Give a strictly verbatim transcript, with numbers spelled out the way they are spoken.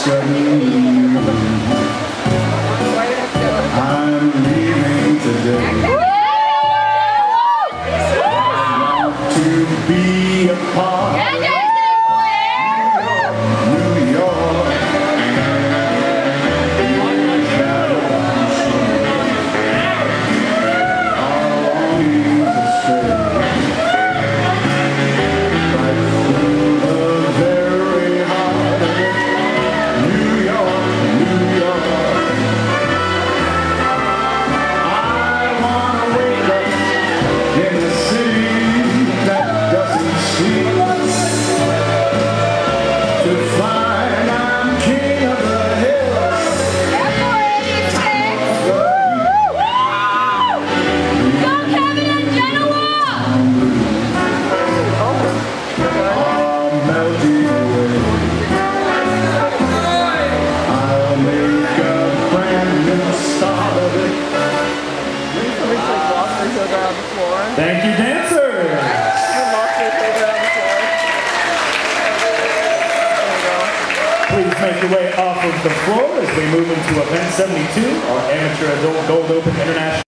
sudden I'm leaving today. I want to be a part of New York. Longing to stay right through the very heart of it. New York, New York. I wanna wake up in a city that doesn't sleep, to find I'm king of the hills. I'll melt you away. I'll make a brand new start of it. Thank you, dancers! Please make your way off of the floor as we move into event seventy-two, our amateur adult gold open international.